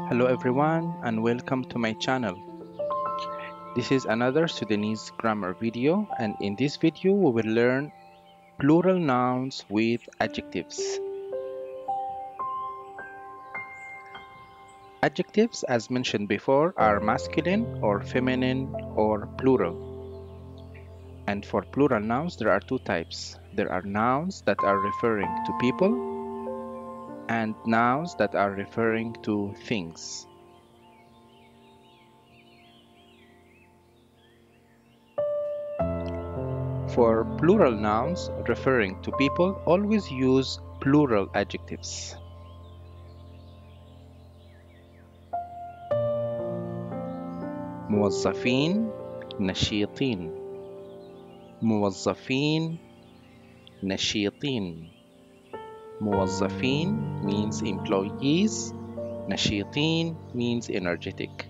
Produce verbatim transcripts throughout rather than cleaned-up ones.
Hello everyone and welcome to my channel. This is another Sudanese grammar video, and in this video we will learn plural nouns with adjectives. Adjectives, as mentioned before, are masculine or feminine or plural. And for plural nouns there are two types. There are nouns that are referring to people and nouns that are referring to things. For plural nouns referring to people, always use plural adjectives. موظفين نشيطين. موظفين نشيطين. موظفين means employees. نشيطين means energetic.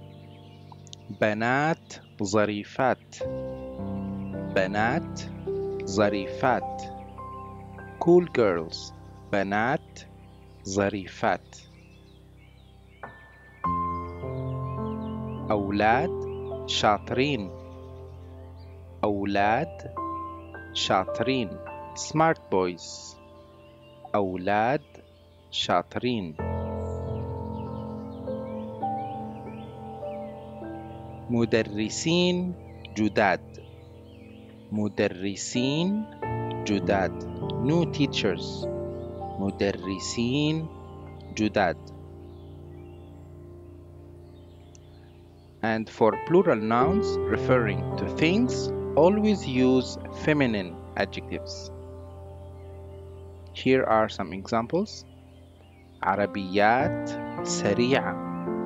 بنات ظريفات. بنات ظريفات. cool girls. بنات ظريفات. أولاد شاطرين. أولاد شاطرين. smart boys. أولاد شاطرين. مدرسين جداد. مدرسين جداد. new teachers. مدرسين جداد. And for plural nouns referring to things, always use feminine adjectives. Here are some examples. عربيات سريعة.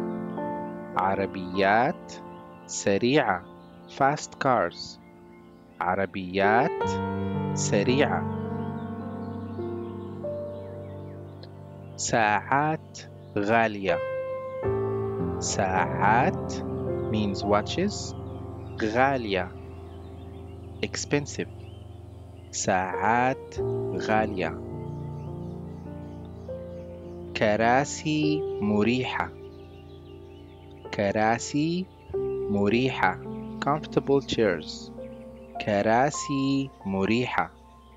عربيات سريعة. fast cars. عربيات سريعة. ساعات غالية. ساعات means watches. غالية expensive. ساعات غالية. كراسي مريحة. كراسي مريحة comfortable chairs. كراسي مريحة.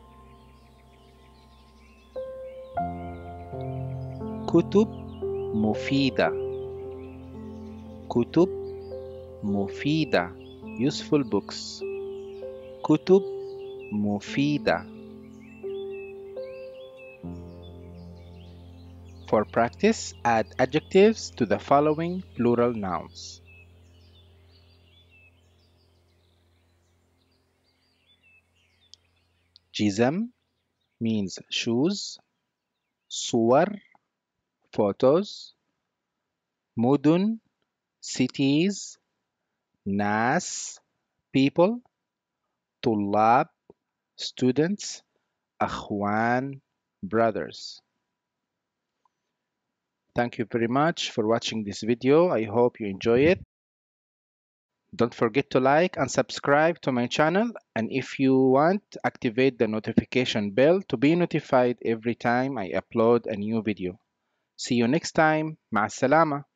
كتب مفيدة. كتب مفيدة useful books. كتب مفيدة. For practice, add adjectives to the following plural nouns. جزم means shoes. صور photos. مدن cities. ناس people. طلاب students. أخوان brothers. Thank you very much for watching this video. I hope you enjoy it. Don't forget to like and subscribe to my channel, and if you want, activate the notification bell to be notified every time I upload a new video. See you next time. مع السلامة.